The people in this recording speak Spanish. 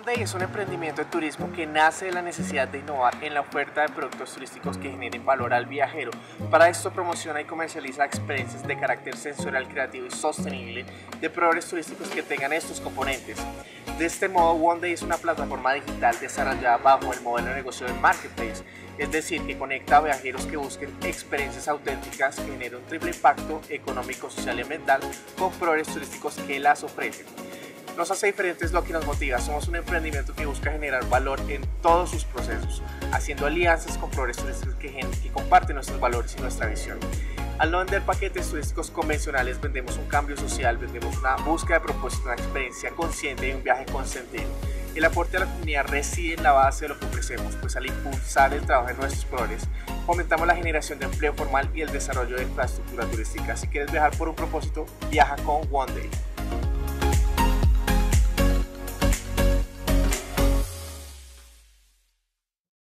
One Day es un emprendimiento de turismo que nace de la necesidad de innovar en la oferta de productos turísticos que generen valor al viajero. Para esto promociona y comercializa experiencias de carácter sensorial, creativo y sostenible de proveedores turísticos que tengan estos componentes. De este modo, One Day es una plataforma digital desarrollada bajo el modelo de negocio del marketplace, es decir, que conecta a viajeros que busquen experiencias auténticas que generen un triple impacto económico, social y ambiental con proveedores turísticos que las ofrecen. Nos hace diferentes lo que nos motiva. Somos un emprendimiento que busca generar valor en todos sus procesos, haciendo alianzas con proveedores turísticos que comparten nuestros valores y nuestra visión. Al no vender paquetes turísticos convencionales, vendemos un cambio social, vendemos una búsqueda de propósito, una experiencia consciente y un viaje con sentido. El aporte a la comunidad reside en la base de lo que ofrecemos, pues al impulsar el trabajo de nuestros proveedores, fomentamos la generación de empleo formal y el desarrollo de infraestructura turística. Si quieres viajar por un propósito, viaja con One Day.